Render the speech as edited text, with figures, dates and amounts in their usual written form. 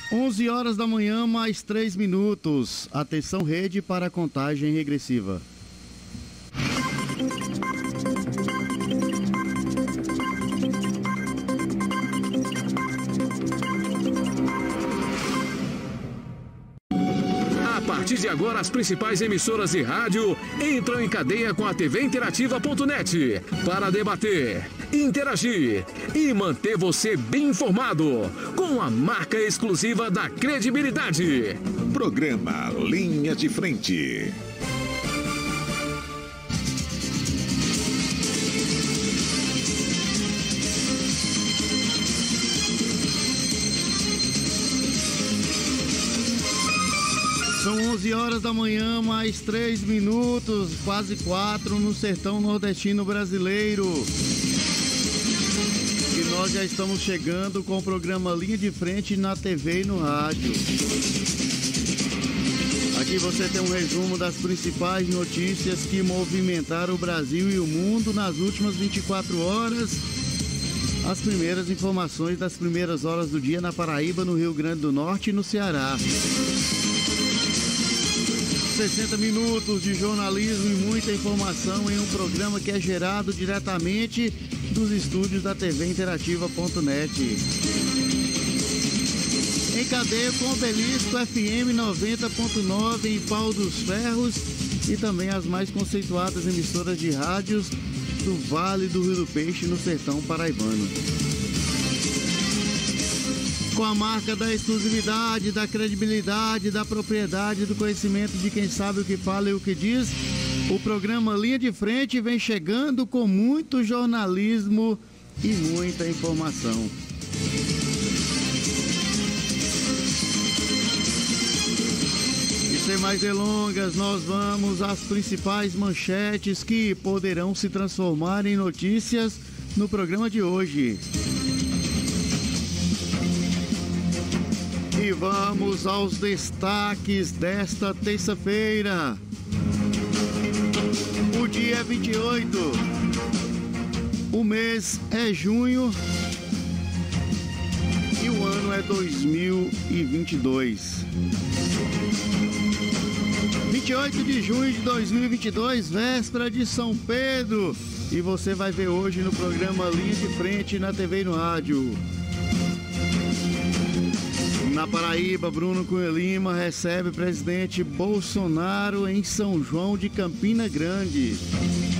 11 da manhã, mais 3 minutos. Atenção, rede, para a contagem regressiva. A partir de agora, as principais emissoras de rádio entram em cadeia com a TV Interativa.net para debater, interagir e manter você bem informado com a marca exclusiva da credibilidade. Programa Linha de Frente. São 11 da manhã, mais 3 minutos, quase 4 no sertão nordestino brasileiro. E nós já estamos chegando com o programa Linha de Frente na TV e no rádio. Aqui você tem um resumo das principais notícias que movimentaram o Brasil e o mundo nas últimas 24 horas. As primeiras informações das primeiras horas do dia na Paraíba, no Rio Grande do Norte e no Ceará. 60 minutos de jornalismo e muita informação em um programa que é gerado diretamente dos estúdios da TV Interativa.net. Em cadeia com o Obelisco FM 90.9 em Pau dos Ferros e também as mais conceituadas emissoras de rádios do Vale do Rio do Peixe no sertão paraibano. Com a marca da exclusividade, da credibilidade, da propriedade, do conhecimento de quem sabe o que fala e o que diz, o programa Linha de Frente vem chegando com muito jornalismo e muita informação. E sem mais delongas, nós vamos às principais manchetes que poderão se transformar em notícias no programa de hoje. E vamos aos destaques desta terça-feira. O dia é 28. O mês é junho. E o ano é 2022. 28 de junho de 2022, véspera de São Pedro. E você vai ver hoje no programa Linha de Frente na TV e no rádio. Na Paraíba, Bruno Cunha Lima recebe o presidente Bolsonaro em São João de Campina Grande.